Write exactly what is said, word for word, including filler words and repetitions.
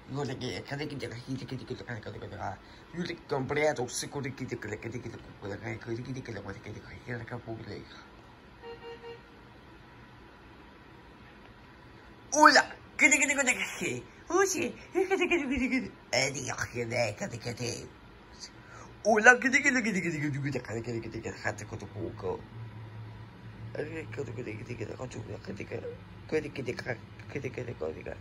Guarda che cade che che che che che che che che che io ti comprato sicuro che che che che che che che che che che che che che che che Ola che che che che che Osi che che che che che e di che che che che che Ola che che che che che che che che che che che che حتى كنت بوكو كنت كنت كنت كنت كنت كنت كنت كنت كنت كنت كنت